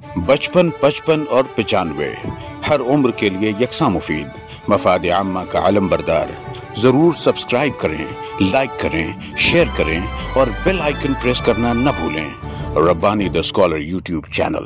बचपन, 55 और 95 हर उम्र के लिए यकसा मुफीद, मफाद आम्मा का अलमबरदार। जरूर सब्सक्राइब करें, लाइक करें, शेयर करें और बेल आइकन प्रेस करना न भूलें। Rabbani the scholar YouTube channel.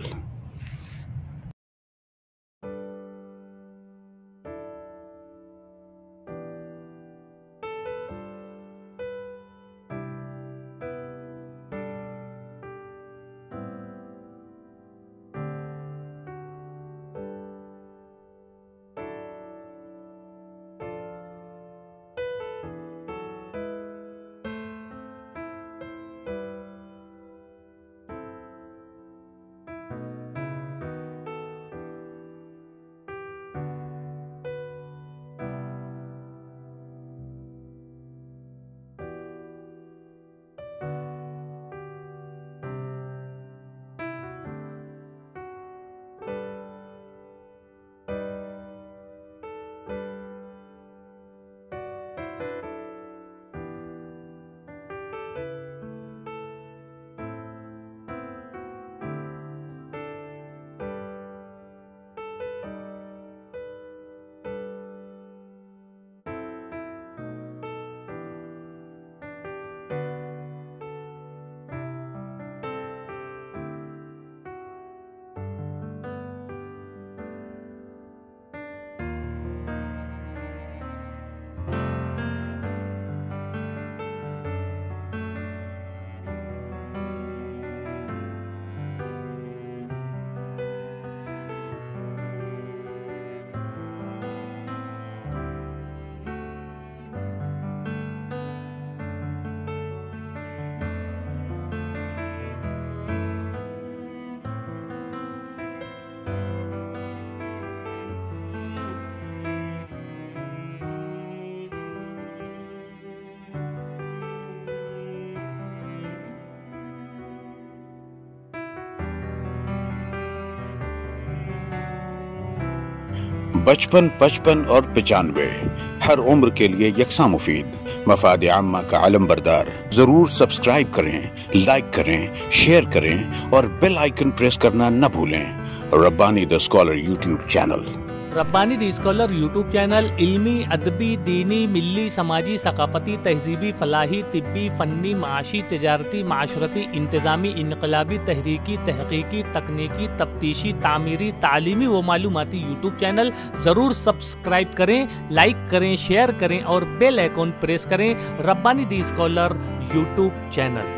बचपन, 55 और 95 हर उम्र के लिए यकसा मुफीद, मफाद आम्मा का अलमबरदार। जरूर सब्सक्राइब करें, लाइक करें, शेयर करें और बेल आइकन प्रेस करना न भूलें। Rabbani the scholar YouTube channel. Rabbani the scholar YouTube channel इल्मी, अदबी, दीनी, मिल्ली, समाजी, सकाफती, तहजीबी, फलाही, तिब्बी, फ़न्नी, माशी, तिजारती, माशरती, इंतज़ामी, इनकलाबी, तहरीकी, तहकीकी, तकनीकी, तफ्तीशी, तामीरी, तालीमी व मालूमाती यूट्यूब चैनल। ज़रूर सब्सक्राइब करें, लाइक करें, शेयर करें और बेल आइकन प्रेस करें। Rabbani the scholar YouTube channel.